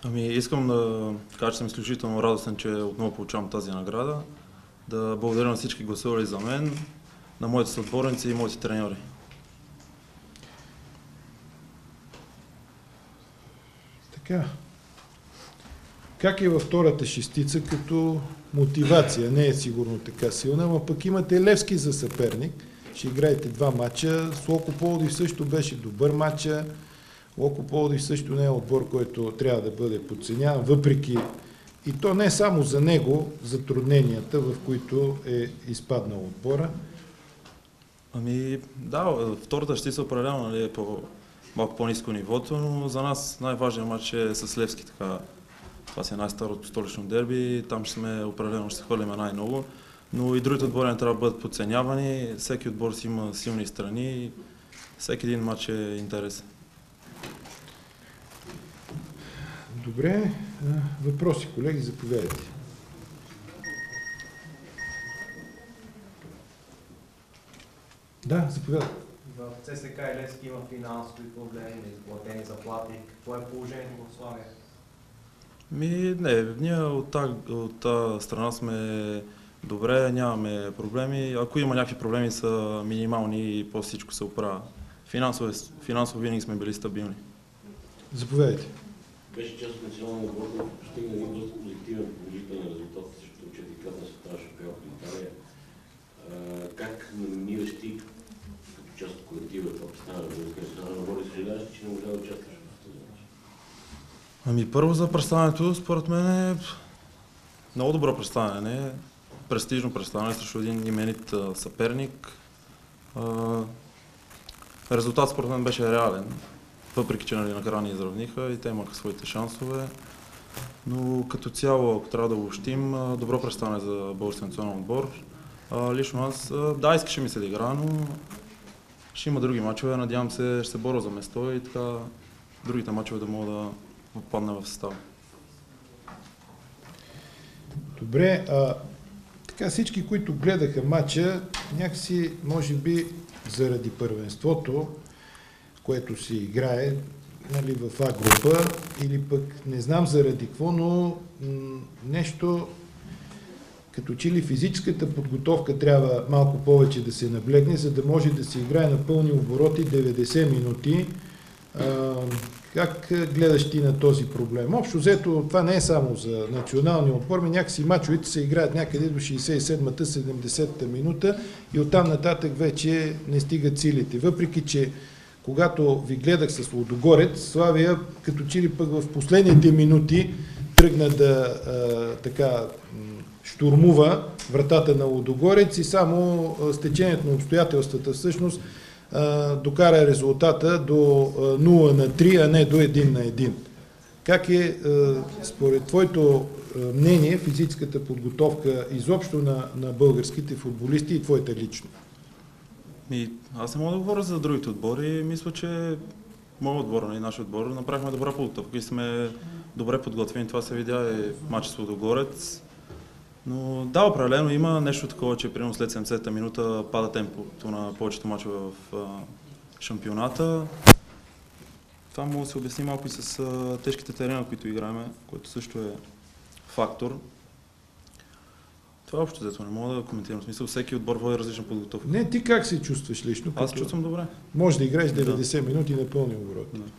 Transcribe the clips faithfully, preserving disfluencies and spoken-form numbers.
Ами искам да кажа, че съм изключително радостен, че отново получавам тази награда. Да благодаря на всички гласували за мен, на моите съотборници и моите треньори. Така. Как е във втората шестица като мотивация? Не е сигурно така силна, но пък имате Левски за съперник. Ще играете два матча. С Локо Пловдив също беше добър матча. Локо Пловдив също не е отбор, който трябва да бъде подценяван, въпреки и то не само за него, затрудненията, в които е изпаднал отбора. Ами да, втората шестица определено, нали, е по, малко по-ниско нивото, но за нас най-важният матч е с Левски. Така. Това си е най-старото столично дерби, там ще сме определено, ще се хвърлиме най-много. Но и другите отбори не трябва да бъдат подценявани. Всеки отбор си има силни страни, всеки един матч е интересен. Добре. Въпроси, колеги, заповядайте. Да, заповядайте. В ЦСКА и Левски има финансови проблеми, изплатени заплати. Какво е положението в Славия? Ми, не, ние от тази страна сме добре, нямаме проблеми. Ако има някакви проблеми, са минимални и по всичко се оправя. Финансово, финансово винаги сме били стабилни. Заповядайте. Беше част от националния отбор, който постигна един доста позитивен, положителен резултат срещу четирикратна световна шампионка в Италия. Как намираш ти като част от колектива това представяне на българския национален отбор и съжаляваш, че не можа да участваш в този мач? Ами първо за представянето, според мен е много добро представяне, престижно представяне срещу един именит съперник. Резултат според мен беше реален, въпреки че нали, накрая ни изравниха и те имаха своите шансове. Но като цяло, ако трябва да обобщим, добро представяне за българския национален отбор. Лично аз, да, искаше ми се да игра, но ще има други мачове. Надявам се, ще се боря за место и така другите мачове да мога да попадна в състава. Добре, а, така всички, които гледаха матча, някакси, може би, заради първенството, което се играе нали, в А група, или пък не знам заради какво, но нещо като че ли физическата подготовка трябва малко повече да се наблегне, за да може да се играе на пълни обороти деветдесет минути. А, как гледаш ти на този проблем? Общо взето, това не е само за националния отбор, но някакси мачовете се играят някъде до шейсет и седмата седемдесета минута и оттам нататък вече не стигат силите. Въпреки, че когато ви гледах с Лудогорец, Славия като че ли пък в последните минути тръгна да а, така штурмува вратата на Лудогорец и само стечението на обстоятелствата всъщност докара резултата до нула на три, а не до един на един. Как е според твоето мнение физическата подготовка изобщо на, на българските футболисти и твоята лично? И, аз не мога да говоря за другите отбори. Мисля, че моят отбор и нашия отбор направихме добра подготовка и сме добре подготвени. Това се видя и в матча с Лудогорец. Но да, определено има нещо такова, че примерно след седемдесета минута пада темпото на повечето мачове в а, шампионата. Това може да се обясни малко и с а, тежките терени, на които играем, което също е фактор. Това е общо взето, не мога да коментирам. В смисъл, всеки отбор води различна подготовка. Не, ти как се чувстваш лично? Аз се чувствам добре. Може да играеш деветдесет да. минути на пълни обороти. Да.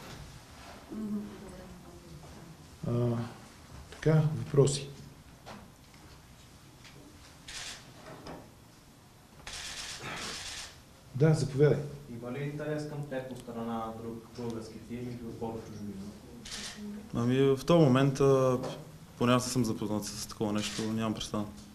А, така, въпроси? Да, заповядай. Има ли интерес към теб по страна на друг български тим или отбор в чужбина? Ами в този момент, поне аз съм запознат с такова нещо, нямам представа.